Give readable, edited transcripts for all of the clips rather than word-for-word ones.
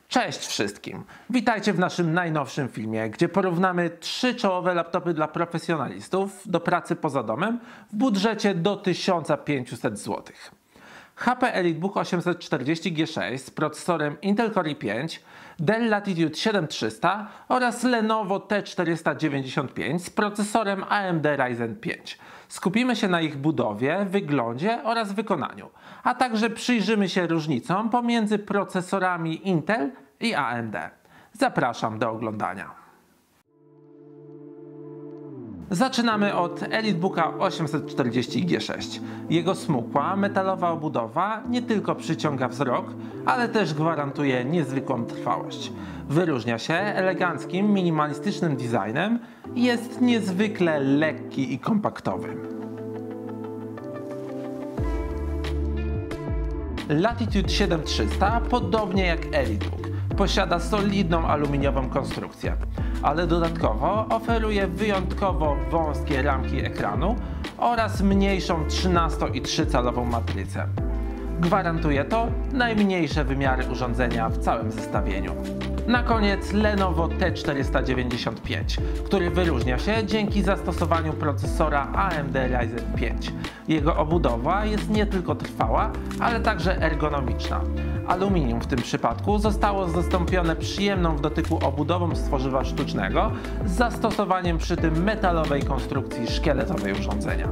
Cześć wszystkim! Witajcie w naszym najnowszym filmie, gdzie porównamy 3 czołowe laptopy dla profesjonalistów do pracy poza domem w budżecie do 1500 zł. HP EliteBook 840G6 z procesorem Intel Core i5, Dell Latitude 7300 oraz Lenovo T495 z procesorem AMD Ryzen 5. Skupimy się na ich budowie, wyglądzie oraz wykonaniu, a także przyjrzymy się różnicom pomiędzy procesorami Intel i AMD. Zapraszam do oglądania. Zaczynamy od EliteBooka 840G6. Jego smukła, metalowa obudowa nie tylko przyciąga wzrok, ale też gwarantuje niezwykłą trwałość. Wyróżnia się eleganckim, minimalistycznym designem i jest niezwykle lekki i kompaktowy. Latitude 7300, podobnie jak EliteBook, posiada solidną aluminiową konstrukcję, ale dodatkowo oferuje wyjątkowo wąskie ramki ekranu oraz mniejszą 13,3-calową matrycę. Gwarantuje to najmniejsze wymiary urządzenia w całym zestawieniu. Na koniec Lenovo T495, który wyróżnia się dzięki zastosowaniu procesora AMD Ryzen 5. Jego obudowa jest nie tylko trwała, ale także ergonomiczna. Aluminium w tym przypadku zostało zastąpione przyjemną w dotyku obudową z tworzywa sztucznego z zastosowaniem przy tym metalowej konstrukcji szkieletowej urządzenia.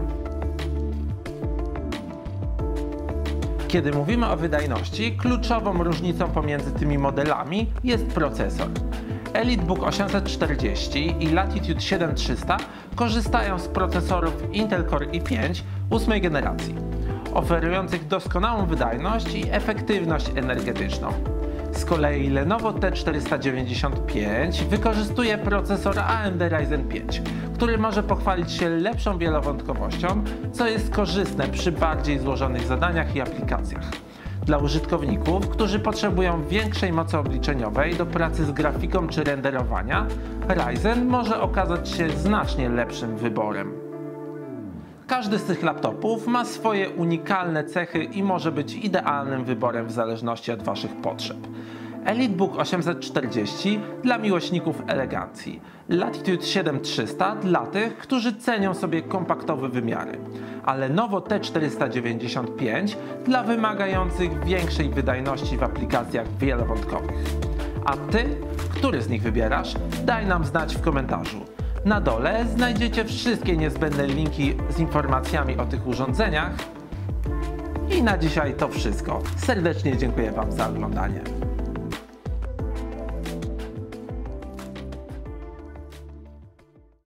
Kiedy mówimy o wydajności, kluczową różnicą pomiędzy tymi modelami jest procesor. EliteBook 840 i Latitude 7300 korzystają z procesorów Intel Core i5 8 generacji, oferujących doskonałą wydajność i efektywność energetyczną. Z kolei Lenovo T495 wykorzystuje procesor AMD Ryzen 5, który może pochwalić się lepszą wielowątkowością, co jest korzystne przy bardziej złożonych zadaniach i aplikacjach. Dla użytkowników, którzy potrzebują większej mocy obliczeniowej do pracy z grafiką czy renderowania, Ryzen może okazać się znacznie lepszym wyborem. Każdy z tych laptopów ma swoje unikalne cechy i może być idealnym wyborem w zależności od Waszych potrzeb. EliteBook 840 dla miłośników elegancji, Latitude 7300 dla tych, którzy cenią sobie kompaktowe wymiary, a Lenovo T495 dla wymagających większej wydajności w aplikacjach wielowątkowych. A Ty, który z nich wybierasz? Daj nam znać w komentarzu. Na dole znajdziecie wszystkie niezbędne linki z informacjami o tych urządzeniach. I na dzisiaj to wszystko. Serdecznie dziękuję Wam za oglądanie.